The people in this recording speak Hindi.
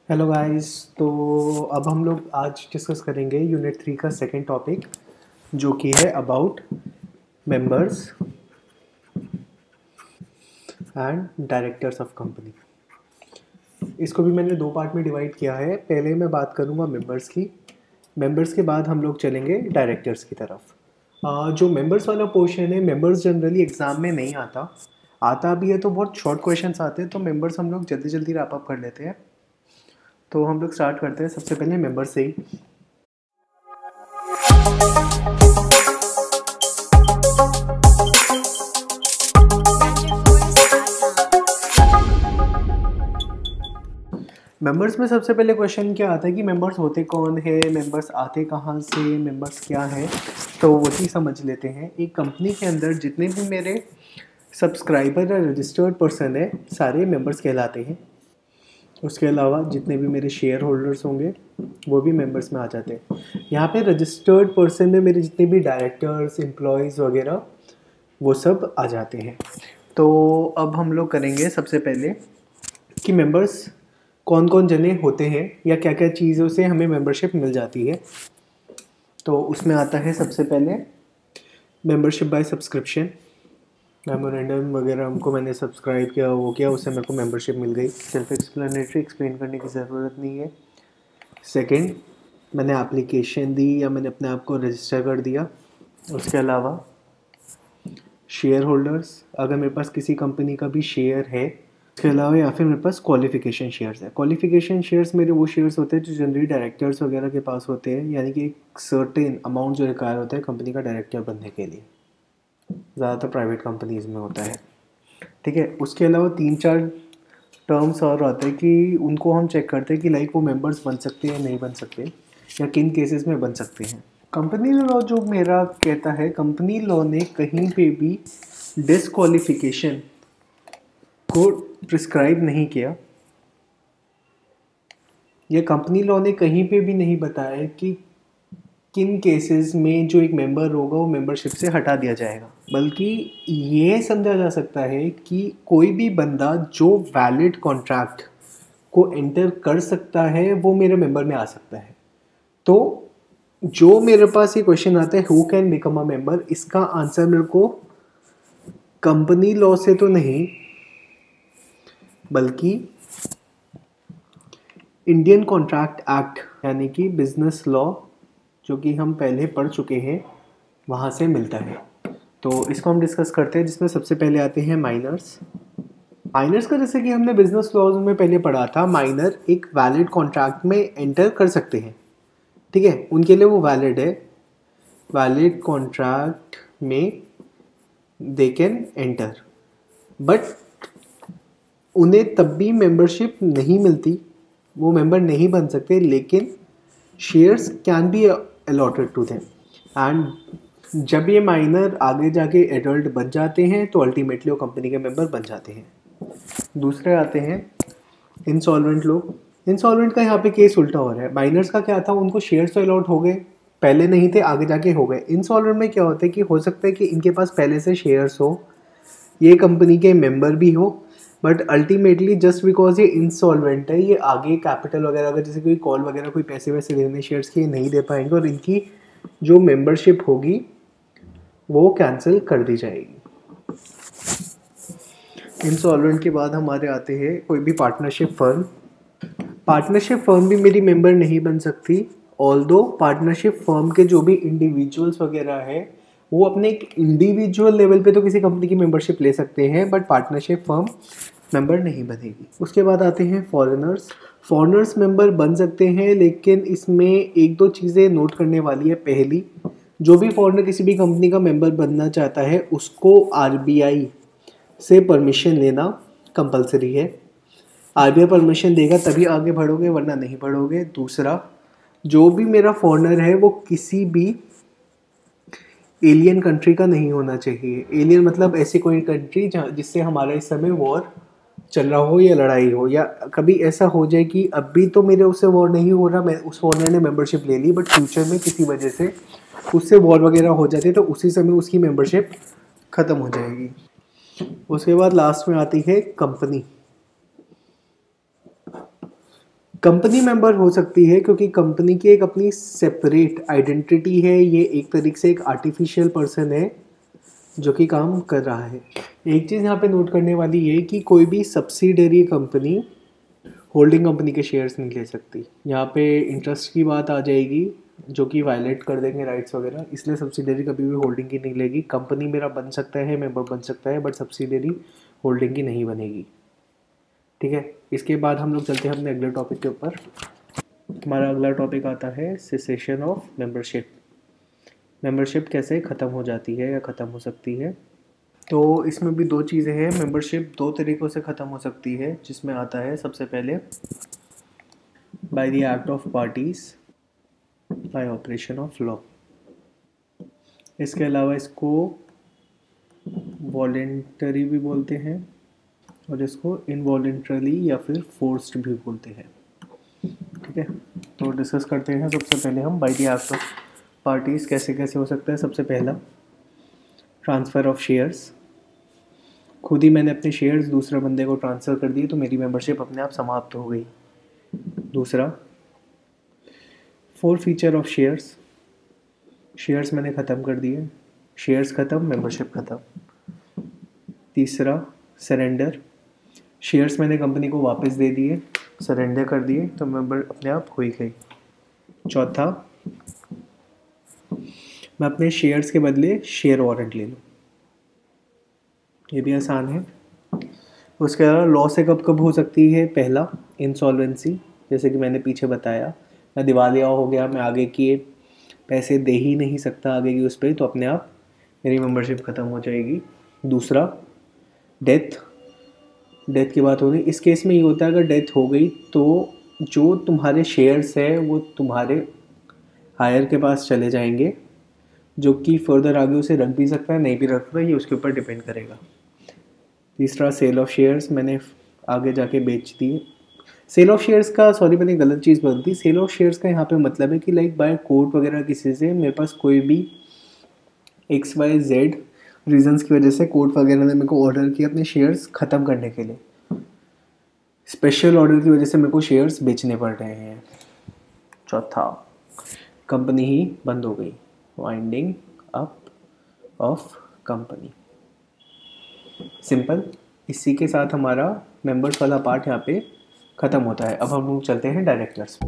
Hello guys. तो अब हम लोग आज डिस्कस करेंगे यूनिट 3 का सेकंड टॉपिक, जो कि है about members and directors of company. इसको भी मैंने दो पार्ट में डिवाइड किया है। पहले मैं बात करूँगा मेंबर्स की। मेंबर्स के बाद हम लोग चलेंगे डायरेक्टर्स की तरफ। जो मेंबर्स वाला पोर्शन है, मेंबर्स जनरली एग्ज़ाम में नहीं आता। आता भी है तो बहुत शॉर्ट क्वेश्चंस आते हैं, तो मेंबर्स हम लोग जल्दी जल्दी रैप अप कर लेते हैं। तो हम लोग स्टार्ट करते हैं सबसे पहले मेंबर्स से ही। मेंबर्स में सबसे पहले क्वेश्चन क्या आता है कि मेंबर्स होते कौन है, मेंबर्स आते कहाँ से, मेंबर्स क्या है। तो वो चीज़ समझ लेते हैं। एक कंपनी के अंदर जितने भी मेरे सब्सक्राइबर या रजिस्टर्ड पर्सन है, सारे मेंबर्स कहलाते हैं। उसके अलावा जितने भी मेरे शेयर होल्डर्स होंगे वो भी मेंबर्स में आ जाते हैं। यहाँ पे रजिस्टर्ड पर्सन में मेरे जितने भी डायरेक्टर्स, एम्प्लॉयज़ वगैरह वो सब आ जाते हैं। तो अब हम लोग करेंगे सबसे पहले कि मेंबर्स कौन कौन जने होते हैं या क्या क्या चीज़ों से हमें मेंबरशिप मिल जाती है। तो उसमें आता है सबसे पहले मेंबरशिप बाय सब्सक्रिप्शन। मेमोरेंडम वगैरह हमको मैंने सब्सक्राइब किया, वो किया, उससे मेरे को मेंबरशिप मिल गई। सेल्फ एक्सप्लेनेटरी, एक्सप्लेन करने की ज़रूरत नहीं है। सेकंड, मैंने एप्लीकेशन दी या मैंने अपने आप को रजिस्टर कर दिया। उसके अलावा शेयर होल्डर्स, अगर मेरे पास किसी कंपनी का भी शेयर है। इसके अलावा या फिर मेरे पास क्वालिफिकेशन शेयर्स है। क्वालिफिकेशन शेयर्स मेरे वो शेयर्स होते हैं जो जनरली डायरेक्टर्स वगैरह के पास होते हैं, यानी कि एक सर्टेन अमाउंट जो रिक्वायर होता है कंपनी का डायरेक्टर बनने के लिए। ज़्यादातर प्राइवेट कंपनीज़ में होता है। ठीक है। उसके अलावा 3-4 टर्म्स और आते हैं कि उनको हम चेक करते हैं कि लाइक वो मेंबर्स बन सकते हैं, नहीं बन सकते, या किन केसेस में बन सकते हैं। कंपनी लॉ जो मेरा कहता है, कंपनी लॉ ने कहीं पे भी डिसक्वालिफिकेशन को प्रिस्क्राइब नहीं किया। यह कंपनी लॉ ने कहीं पे भी नहीं बताया कि किन केसेस में जो एक मेंबर होगा वो मेंबरशिप से हटा दिया जाएगा। बल्कि ये समझा जा सकता है कि कोई भी बंदा जो वैलिड कॉन्ट्रैक्ट को एंटर कर सकता है वो मेरे मेंबर में आ सकता है। तो जो मेरे पास ये क्वेश्चन आता है who can become a member, इसका आंसर मेरे को कंपनी लॉ से तो नहीं, बल्कि इंडियन कॉन्ट्रैक्ट एक्ट यानी कि बिजनेस लॉ, जो कि हम पहले पढ़ चुके हैं, वहाँ से मिलता है। तो इसको हम डिस्कस करते हैं, जिसमें सबसे पहले आते हैं माइनर्स। माइनर्स का जैसे कि हमने बिजनेस लॉज में पहले पढ़ा था, माइनर एक वैलिड कॉन्ट्रैक्ट में एंटर कर सकते हैं। ठीक है, उनके लिए वो वैलिड है। वैलिड कॉन्ट्रैक्ट में दे कैन एंटर, बट उन्हें तब भी मेंबरशिप नहीं मिलती, वो मेंबर नहीं बन सकते, लेकिन shares can be allotted to them. And जब ये माइनर आगे जाके एडल्ट बन जाते हैं तो अल्टीमेटली वो कंपनी के मेंबर बन जाते हैं। दूसरे आते हैं इंसॉल्वेंट लोग। इंसॉल्वेंट का यहाँ पे केस उल्टा हो रहा है। माइनर्स का क्या था, उनको शेयर्स तो अलॉट हो गए, पहले नहीं थे, आगे जाके हो गए। इंसॉल्वेंट में क्या होता है कि हो सकता है कि इनके पास पहले से शेयर्स हो, ये कंपनी के मेंबर भी हो, बट अल्टीमेटली जस्ट बिकॉज ये इंसॉल्वेंट है, ये आगे कैपिटल वगैरह, अगर जैसे कोई कॉल वगैरह कोई पैसे वैसे देने शेयर्स के नहीं दे पाएंगे और इनकी जो मेंबरशिप होगी वो कैंसिल कर दी जाएगी। इंसॉल्वेंट के बाद हमारे आते हैं कोई भी पार्टनरशिप फर्म। पार्टनरशिप फर्म भी मेरी मेंबर नहीं बन सकती, ऑल्दो पार्टनरशिप फर्म के जो भी इंडिविजुअल्स वगैरह है वो अपने एक इंडिविजुअल लेवल पे तो किसी कंपनी की मेंबरशिप ले सकते हैं, बट पार्टनरशिप फर्म मेंबर नहीं बनेगी। उसके बाद आते हैं फॉरेनर्स। फॉरेनर्स मेंबर बन सकते हैं, लेकिन इसमें एक दो चीज़ें नोट करने वाली है। पहली, जो भी फॉरेनर किसी भी कंपनी का मेंबर बनना चाहता है उसको आरबीआई से परमिशन लेना कंपलसरी है। आरबीआई परमिशन देगा तभी आगे बढ़ोगे, वरना नहीं बढ़ोगे। दूसरा, जो भी मेरा फॉरेनर है वो किसी भी एलियन कंट्री का नहीं होना चाहिए। एलियन मतलब ऐसी कोई कंट्री जिससे हमारा इस समय वॉर चल रहा हो या लड़ाई हो, या कभी ऐसा हो जाए कि अभी तो मेरे उससे वॉर नहीं हो रहा, मैं उस फॉरेनर ने मेंबरशिप ले ली, बट फ्यूचर में किसी वजह से उससे वॉर वगैरह हो जाती है तो उसी समय उसकी मेंबरशिप ख़त्म हो जाएगी। उसके बाद लास्ट में आती है कंपनी। कंपनी मेंबर हो सकती है क्योंकि कंपनी की एक अपनी सेपरेट आइडेंटिटी है, ये एक तरीके से एक आर्टिफिशियल पर्सन है जो कि काम कर रहा है। एक चीज़ यहाँ पे नोट करने वाली ये कि कोई भी सब्सिडरी कंपनी होल्डिंग कंपनी के शेयर्स नहीं ले सकती। यहाँ पे इंटरेस्ट की बात आ जाएगी जो कि वायलेट कर देंगे राइट्स वगैरह, इसलिए सब्सिडरी कभी भी होल्डिंग की नहीं लेगी। कंपनी मेरा बन सकता है, मेंबर बन सकता है, बट सब्सिडरी होल्डिंग की नहीं बनेगी। ठीक है, इसके बाद हम लोग चलते हैं अपने अगले टॉपिक के ऊपर। हमारा अगला टॉपिक आता है सेसेशन ऑफ मेंबरशिप। मेंबरशिप कैसे ख़त्म हो जाती है या ख़त्म हो सकती है। तो इसमें भी दो चीज़ें हैं। मेंबरशिप दो तरीक़ों से ख़त्म हो सकती है, जिसमें आता है सबसे पहले by the act of parties by operation of law. इसके अलावा इसको वॉलेंटरी भी बोलते हैं और इसको इनवॉलेंटरली या फिर फोर्स्ड भी बोलते हैं। ठीक है, तो डिस्कस करते हैं। सबसे पहले हम by the act of parties कैसे कैसे हो सकता है। सबसे पहला ट्रांसफ़र ऑफ शेयर्स। खुद ही मैंने अपने शेयर्स दूसरे बंदे को ट्रांसफ़र कर दिए तो मेरी मेंबरशिप अपने आप समाप्त हो गई। दूसरा four feature of shares. Shares मैंने ख़त्म कर दिए, शेयर्स ख़त्म, मेंबरशिप ख़त्म। तीसरा सरेंडर। शेयर्स मैंने कंपनी को वापस दे दिए, सरेंडर कर दिए, तो मेंबर अपने आप हो ही गई। चौथा मैं अपने शेयर्स के बदले शेयर वारंट ले लूँ, ये भी आसान है। उसके अलावा लॉ से कब कब हो सकती है। पहला इंसॉल्वेंसी, जैसे कि मैंने पीछे बताया, मैं दिवालिया हो गया, मैं आगे के पैसे दे ही नहीं सकता आगे की उस पर, तो अपने आप मेरी मेंबरशिप ख़त्म हो जाएगी। दूसरा डेथ। डेथ की बात होगी, इस केस में ये होता है अगर डेथ हो गई तो जो तुम्हारे शेयर्स है वो तुम्हारे हायर के पास चले जाएंगे, जो कि फर्दर आगे उसे रख भी सकता है, नहीं भी रख सकता, ये उसके ऊपर डिपेंड करेगा। तीसरा सेल ऑफ शेयर्स, मैंने आगे जाके बेच दिए। सेल ऑफ शेयर्स का, सॉरी मैंने गलत चीज़ बोल दी। सेल ऑफ शेयर्स का यहाँ पे मतलब है कि लाइक बाय कोर्ट वगैरह किसी से मेरे पास कोई भी XYZ रीजंस की वजह से कोर्ट वगैरह ने मेरे को ऑर्डर किया अपने शेयर्स ख़त्म करने के लिए, स्पेशल ऑर्डर की वजह से मेरे को शेयर्स बेचने पड़ रहे हैं। चौथा कंपनी ही बंद हो गई, winding up of company. Simple. इसी के साथ हमारा मेंबर्स वाला पार्ट यहाँ पे ख़त्म होता है। अब हम लोग चलते हैं डायरेक्टर्स।